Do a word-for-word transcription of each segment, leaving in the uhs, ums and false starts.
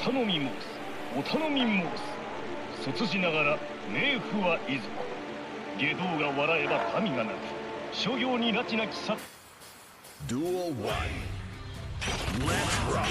頼み申す。お頼み申す。卒じながら冥府はいずこ。下道が笑えば民が泣く。諸行に拉致なきさ。 Duel one. Let's rock.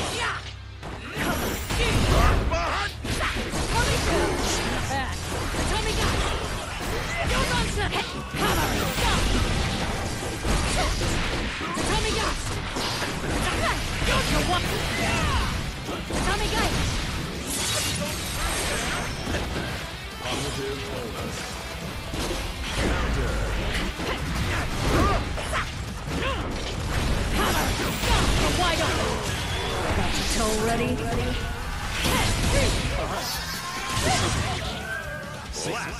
Positive bonus. Counter. Wide open. Got your toe ready? Slap.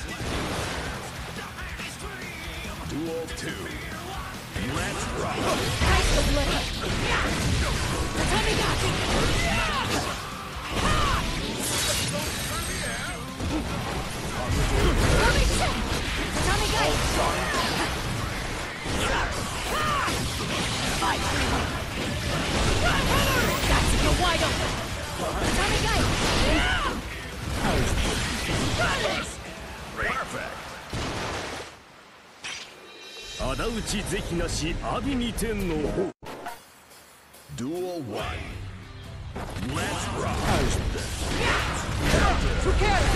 Duel two. Let's rock. Nice with liquor. Tommy got you. Tommy check. Tommy got you. Fight. Got you. You're wide open. Tommy got you. Perfect. 仇討ち是非なし阿炎二天の方。 Duel one. Let's rock. Who cares?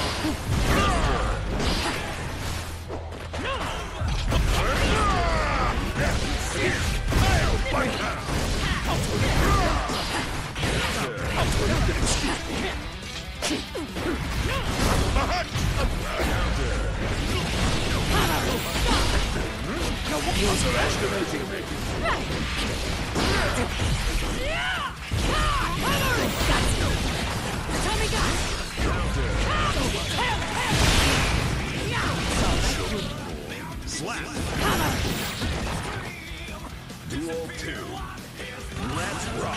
Underestimating me. Tommy got Slap. Duel two. Let's rock.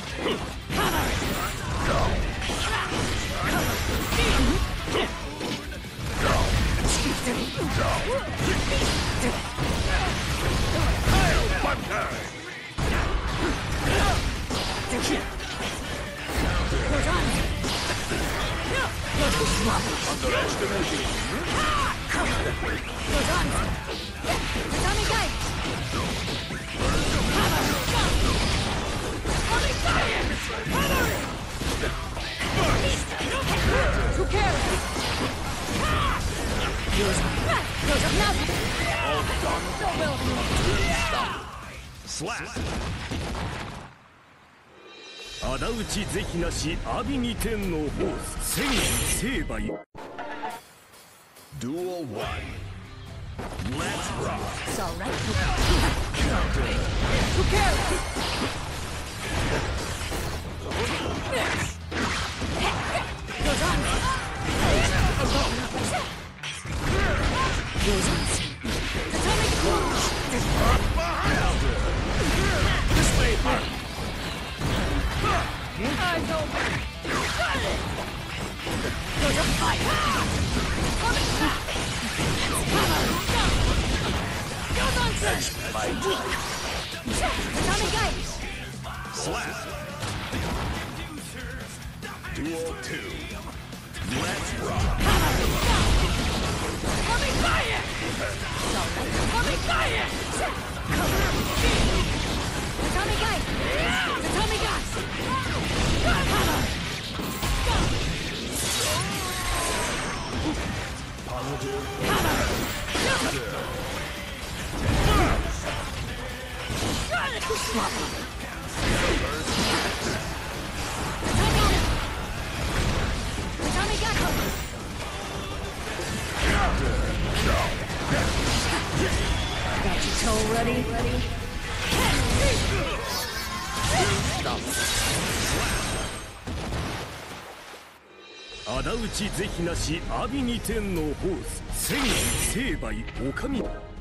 Underestimating me. Tommy got Who cares? All done. Slap. 仇討ち是非なし阿炎二天の方。千成敗。 Duel one. Let's rock. It's all right. Counter. Who cares? Goes on. Goes on. Atomic launch. Counter. This may hurt. Eyes open. Goes up fight. Atomic shot. Goes on set. Atomic ice. Slap. Duel two. Let's rock. Atomic fire. Atomic fire. Atomic ice. Atomic ice. Positive. Atomic echo. Got your toe ready? Ready? 仇討ち是非なし阿炎二天のホース。千成敗おかみ。